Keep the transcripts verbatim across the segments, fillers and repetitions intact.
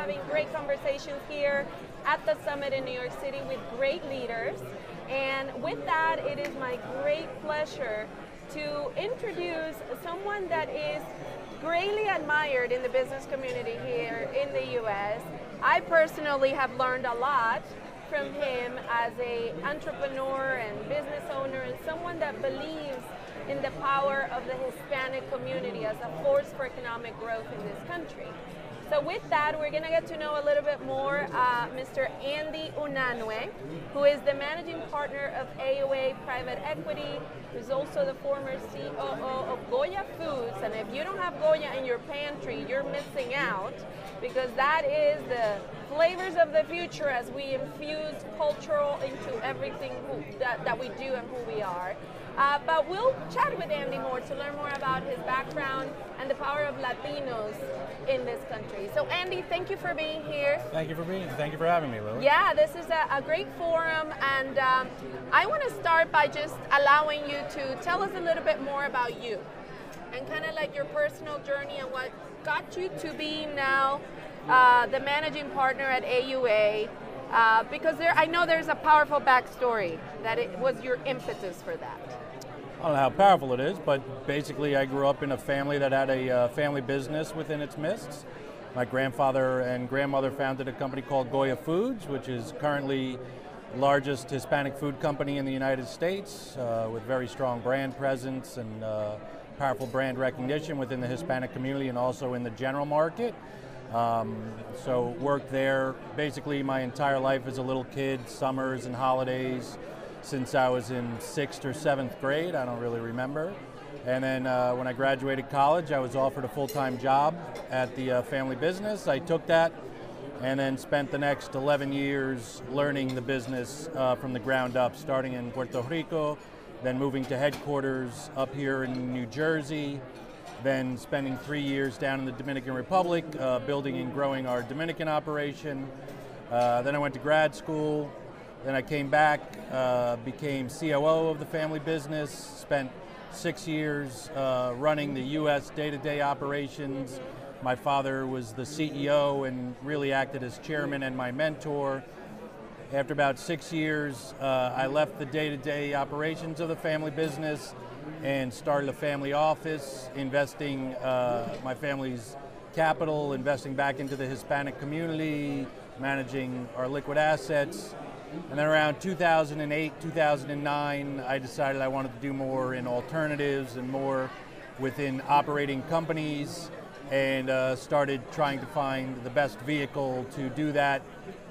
having great conversations here at the summit in New York City with great leaders. And with that, it is my great pleasure to introduce someone that is greatly admired in the business community here in the U S. I personally have learned a lot from him as an entrepreneur and business owner, and someone that believes in the power of the Hispanic community as a force for economic growth in this country. So with that, we're going to get to know a little bit more uh, Mister Andy Unanue, who is the managing partner of A U A Private Equity, who's also the former C O O of Goya Foods. And if you don't have Goya in your pantry, you're missing out, because that is the flavors of the future as we infuse cultural into everything who, that, that we do and who we are. Uh, but we'll chat with Andy more to learn more about his background and the power of Latinos in this country. So Andy, thank you for being here. Thank you for being here. Thank you for having me, Lili. Yeah, this is a, a great forum, and um, I want to start by just allowing you to tell us a little bit more about you and kind of like your personal journey and what got you to being now uh, the managing partner at A U A. Uh, because there, I know there's a powerful backstory that it was your impetus for that. I don't know how powerful it is, but basically I grew up in a family that had a uh, family business within its midst. My grandfather and grandmother founded a company called Goya Foods, which is currently the largest Hispanic food company in the United States, uh, with very strong brand presence and uh, powerful brand recognition within the Hispanic community and also in the general market. Um, so worked there basically my entire life as a little kid, summers and holidays, since I was in sixth or seventh grade. I don't really remember. And then uh, when I graduated college, I was offered a full-time job at the uh, family business. I took that and then spent the next eleven years learning the business uh, from the ground up, starting in Puerto Rico, then moving to headquarters up here in New Jersey, then spending three years down in the Dominican Republic, uh, building and growing our Dominican operation. Uh, then I went to grad school. Then I came back, uh, became C O O of the family business, spent six years uh, running the U S day-to-day operations. My father was the C E O and really acted as chairman and my mentor. After about six years, uh, I left the day-to-day operations of the family business and started a family office, investing uh, my family's capital, investing back into the Hispanic community, managing our liquid assets. And then around two thousand eight, two thousand nine, I decided I wanted to do more in alternatives and more within operating companies, and uh, started trying to find the best vehicle to do that,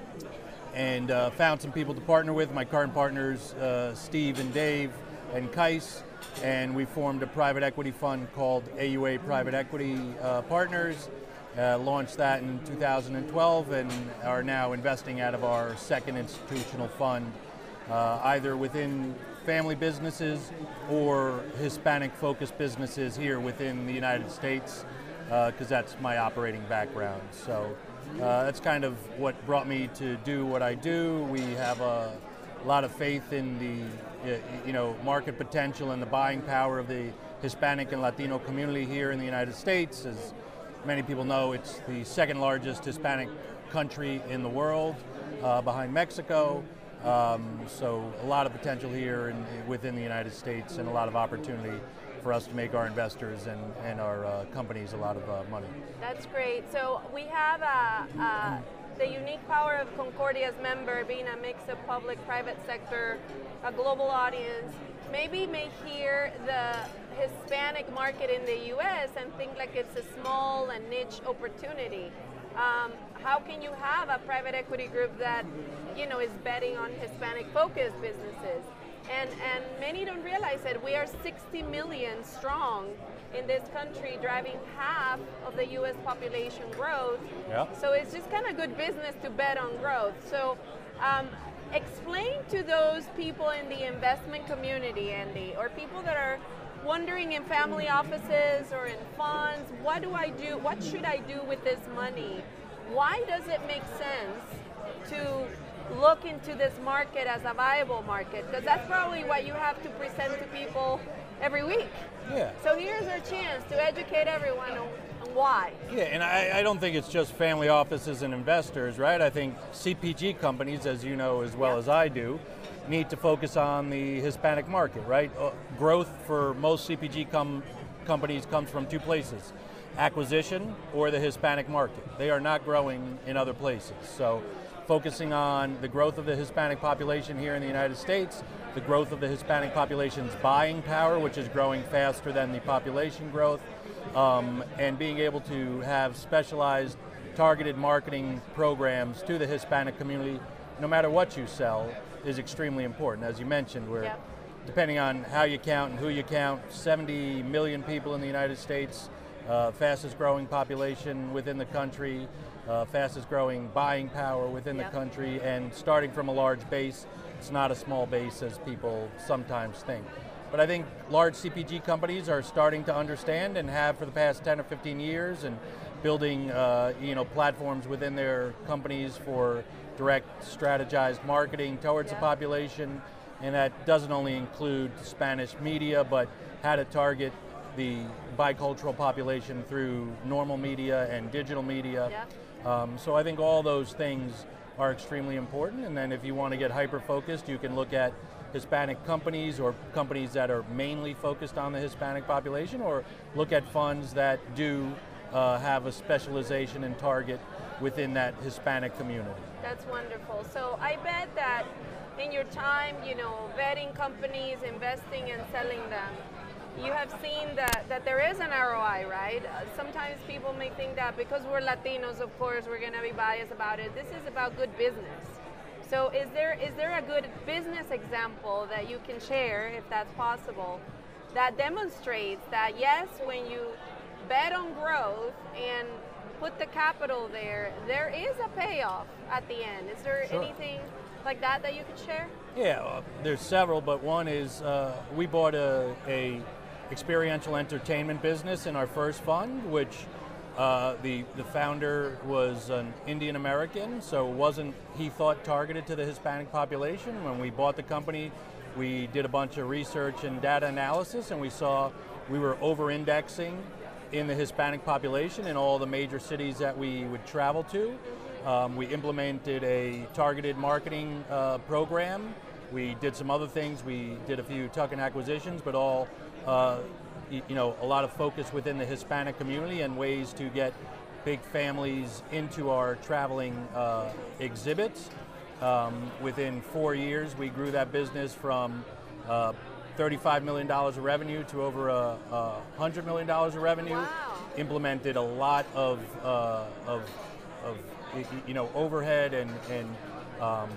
and uh, found some people to partner with. My current partners, uh, Steve and Dave and Kais, and we formed a private equity fund called A U A Private Equity uh, Partners. Uh, launched that in two thousand twelve and are now investing out of our second institutional fund, uh, either within family businesses or Hispanic-focused businesses here within the United States, because uh, that's my operating background. So uh, that's kind of what brought me to do what I do. We have a lot of faith in the you know, market potential and the buying power of the Hispanic and Latino community here in the United States. As many people know, it's the second largest Hispanic country in the world, uh, behind Mexico. Um, so a lot of potential here in, within the United States, and a lot of opportunity for us to make our investors and, and our uh, companies a lot of uh, money. That's great. So we have uh, uh, the unique power of Concordia's member being a mix of public, private sector, a global audience. Maybe may hear the Hispanic market in the U S and think like it's a small and niche opportunity. Um, how can you have a private equity group that, you know, is betting on Hispanic-focused businesses? And and many don't realize that we are sixty million strong in this country, driving half of the U S population growth. Yep. So it's just kind of good business to bet on growth. So. Um, Explain to those people in the investment community, Andy, or people that are wondering in family offices or in funds, what do I do, what should I do with this money? Why does it make sense to look into this market as a viable market? Because that's probably what you have to present to people every week. Yeah. So here's our chance to educate everyone on, on why? Yeah, and I, I don't think it's just family offices and investors, right? I think C P G companies, as you know as well yeah. as I do, need to focus on the Hispanic market, right? Uh, growth for most C P G com companies comes from two places: acquisition or the Hispanic market. They are not growing in other places. So focusing on the growth of the Hispanic population here in the United States, the growth of the Hispanic population's buying power, which is growing faster than the population growth, um, and being able to have specialized targeted marketing programs to the Hispanic community, no matter what you sell, is extremely important. As you mentioned, we're, yep. depending on how you count and who you count, seventy million people in the United States, uh, fastest growing population within the country, uh, fastest growing buying power within yep. the country, and starting from a large base. It's not a small base as people sometimes think. But I think large C P G companies are starting to understand, and have for the past ten or fifteen years, and building uh, you know, platforms within their companies for direct strategized marketing towards yeah. the population. And that doesn't only include Spanish media, but how to target the bicultural population through normal media and digital media. Yeah. Um, so I think all those things are extremely important. And then if you want to get hyper-focused, you can look at Hispanic companies or companies that are mainly focused on the Hispanic population, or look at funds that do uh, have a specialization and target within that Hispanic community. That's wonderful. So I bet that in your time, you know, vetting companies, investing and selling them, you have seen that, that there is an R O I, right? Uh, sometimes people may think that because we're Latinos, of course, we're going to be biased about it. This is about good business. So is there is there a good business example that you can share, if that's possible, that demonstrates that yes, when you bet on growth and put the capital there, there is a payoff at the end? Is there Sure. anything like that that you could share? Yeah, uh, there's several, but one is uh, we bought a, a experiential entertainment business in our first fund, which uh, the, the founder was an Indian American, so wasn't, he thought, targeted to the Hispanic population. When we bought the company, we did a bunch of research and data analysis, and we saw we were over-indexing in the Hispanic population in all the major cities that we would travel to. Um, we implemented a targeted marketing uh, program. We did some other things. We did a few tuck-in acquisitions, but all, uh, you, you know, a lot of focus within the Hispanic community and ways to get big families into our traveling uh, exhibits. Um, within four years, we grew that business from uh, thirty-five million dollars of revenue to over a, a one hundred million dollars of revenue. Wow. Implemented a lot of, uh, of, of you know, overhead and, and um,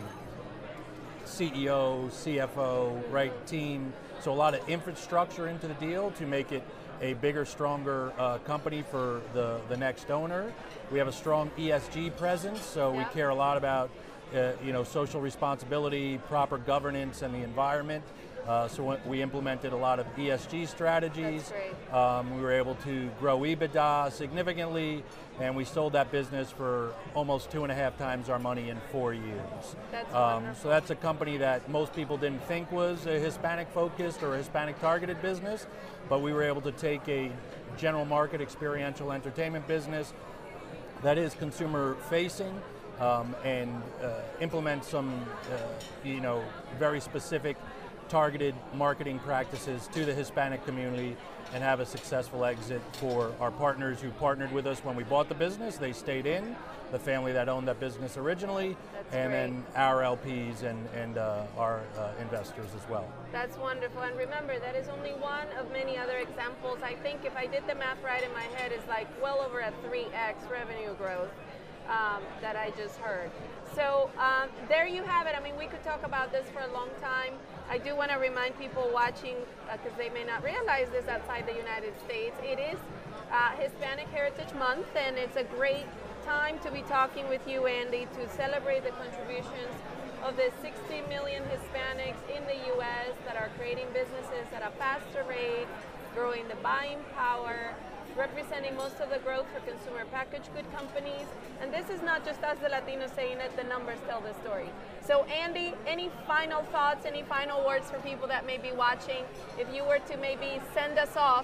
C E O, C F O, right, team. So a lot of infrastructure into the deal to make it a bigger, stronger uh, company for the, the next owner. We have a strong E S G presence, so yeah. we care a lot about uh, you know, social responsibility, proper governance, and the environment. Uh, so we implemented a lot of E S G strategies. That's great. Um, we were able to grow EBITDA significantly, and we sold that business for almost two and a half times our money in four years. That's um, wonderful. so that's a company that most people didn't think was a Hispanic-focused or a Hispanic-targeted business, but we were able to take a general market experiential entertainment business that is consumer-facing, um, and uh, implement some, uh, you know, very specific targeted marketing practices to the Hispanic community, and have a successful exit for our partners who partnered with us when we bought the business. They stayed in, the family that owned that business originally, That's and great. then our L Ps and, and uh, our uh, investors as well. That's wonderful. And remember, that is only one of many other examples. I think if I did the math right in my head, it's like well over a three X revenue growth um, that I just heard. So um, there you have it. I mean, we could talk about this for a long time. I do want to remind people watching, because uh, they may not realize this outside the United States, it is uh, Hispanic Heritage Month, and it's a great time to be talking with you, Andy, to celebrate the contributions of the sixty million Hispanics in the U S that are creating businesses at a faster rate, growing the buying power, representing most of the growth for consumer packaged good companies. And this is not just us, the Latinos, saying it, the numbers tell the story. So Andy, any final thoughts, any final words for people that may be watching? If you were to maybe send us off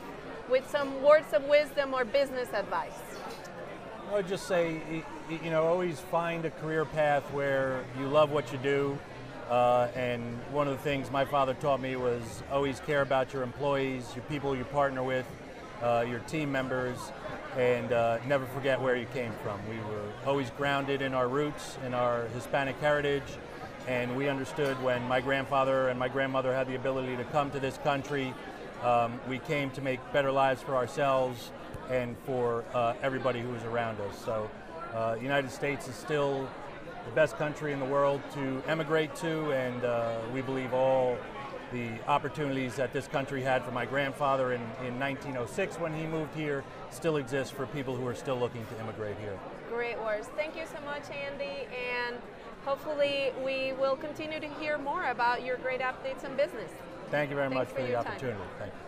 with some words of wisdom or business advice? I would just say, you know, always find a career path where you love what you do. Uh, and one of the things my father taught me was always care about your employees, your people you partner with, uh, your team members, and uh, never forget where you came from. We were always grounded in our roots, in our Hispanic heritage, and we understood when my grandfather and my grandmother had the ability to come to this country, um, we came to make better lives for ourselves and for uh, everybody who is around us. So uh, the United States is still the best country in the world to emigrate to, and uh, we believe all the opportunities that this country had for my grandfather in, in nineteen oh six when he moved here still exist for people who are still looking to immigrate here. Great words. Thank you so much, Andy, and hopefully we will continue to hear more about your great updates on business. Thank you very Thanks much for, for the your opportunity. time. Thank you.